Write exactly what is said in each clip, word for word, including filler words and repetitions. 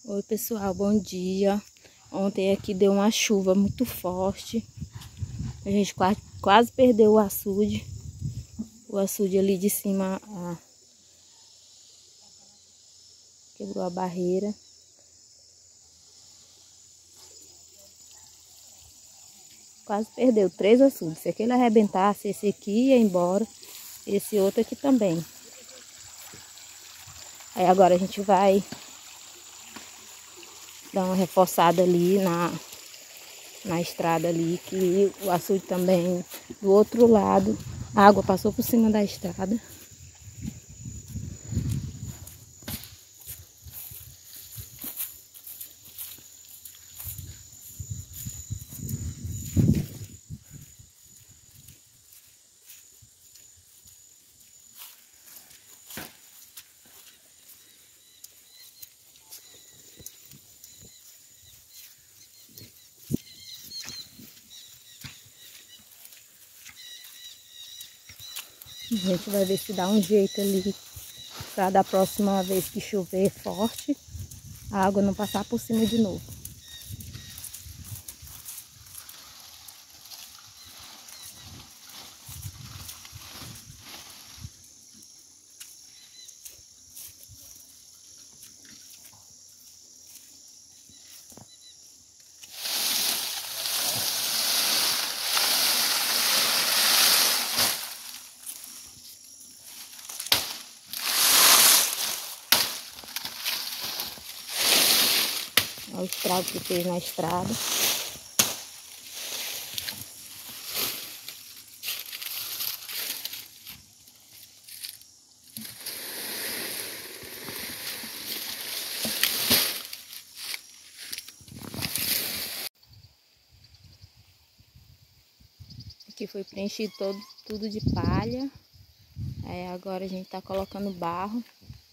Oi pessoal, bom dia. Ontem aqui deu uma chuva muito forte. A gente quase, quase perdeu o açude. O açude ali de cima ah, quebrou a barreira. Quase perdeu três açudes. Se aquele arrebentasse, esse aqui ia embora. Esse outro aqui também. Aí agora a gente vai dar uma reforçada ali na, na estrada ali, que o açude também do outro lado. A água passou por cima da estrada. A gente vai ver se dá um jeito ali para da próxima vez que chover forte, a água não passar por cima de novo. Olha o estrago que fez na estrada. Aqui foi preenchido todo, tudo de palha. Aí agora a gente tá colocando barro.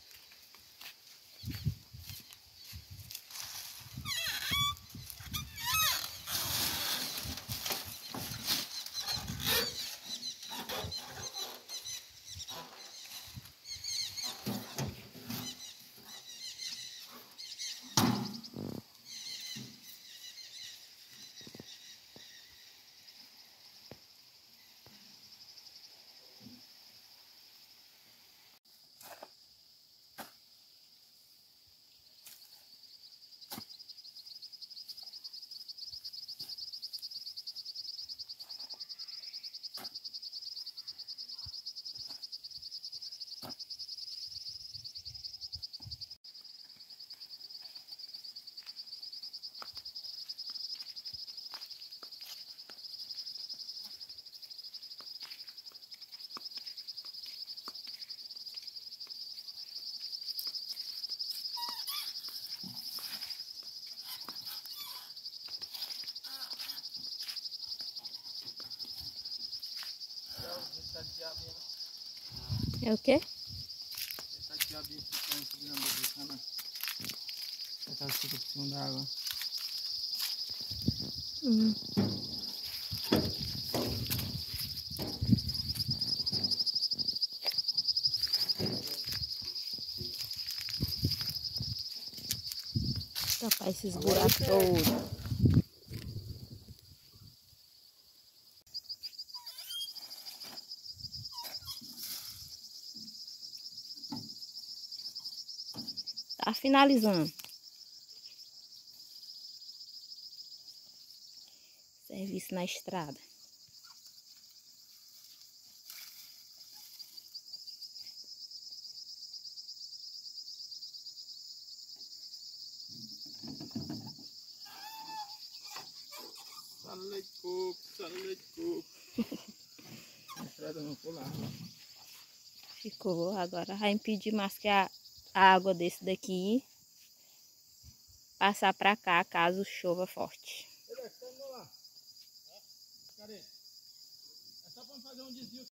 É o quê? Fica por cima da água. Hum. Tapar esses buracos todos. Tá finalizando. Serviço na estrada. Sala de coco, sala de coco. A estrada não ficou lá. Ficou. Agora vai impedir mais que a, a água desse daqui passar pra cá caso chova forte. Cadê? É só pra fazer um desvio.